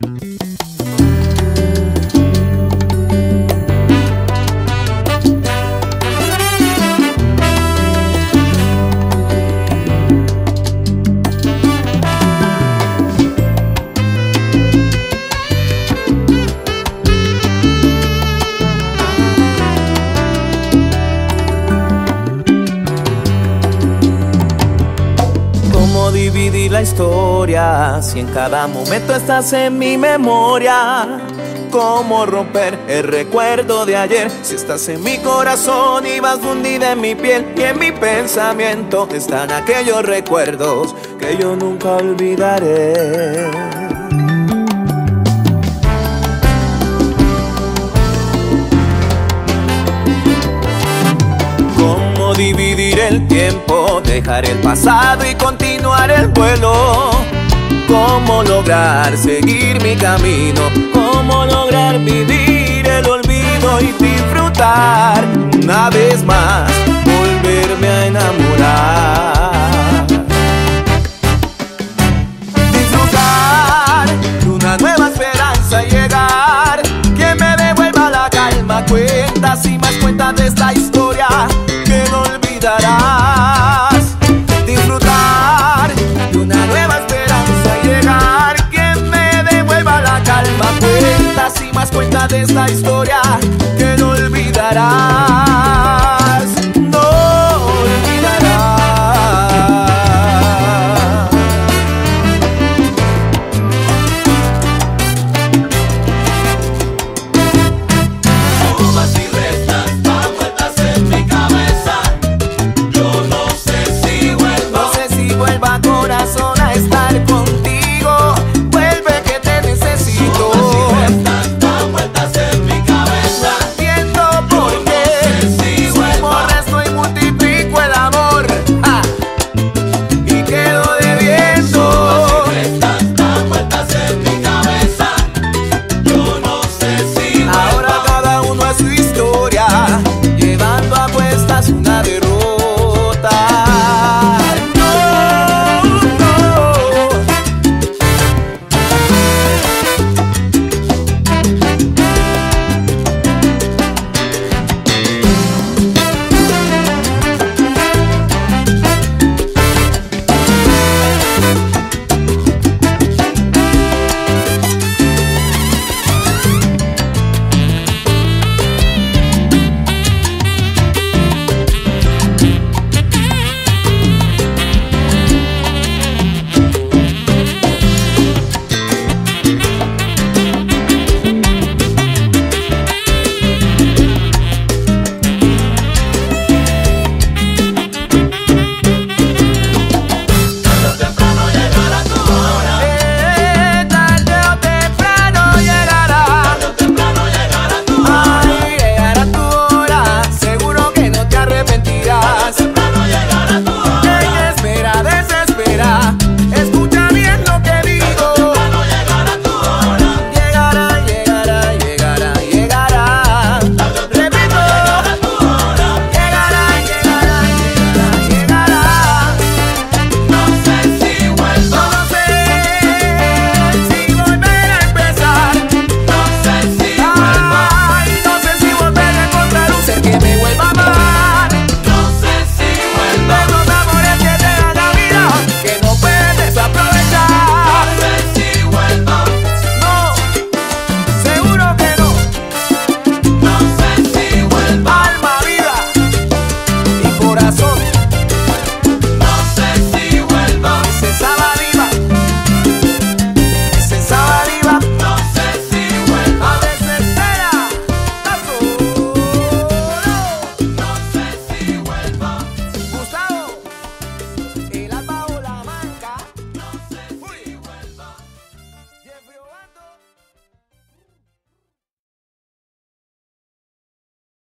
Dividir la historia, si en cada momento estás en mi memoria. Cómo romper el recuerdo de ayer, si estás en mi corazón y vas fundida en mi piel. Y en mi pensamiento están aquellos recuerdos que yo nunca olvidaré. Cómo dividir el tiempo, dejar el pasado y continuar el vuelo. Cómo lograr seguir mi camino, cómo lograr vivir el olvido y disfrutar una vez más, volverme a enamorar. Disfrutar de una nueva esperanza y llegar, que me devuelva la calma, cuentas y más cuentas de esta historia que no olvidarás. Disfrutar de una nueva esperanza y llegar, que me devuelva la calma, cuentas y más cuentas de esta historia que no olvidarás.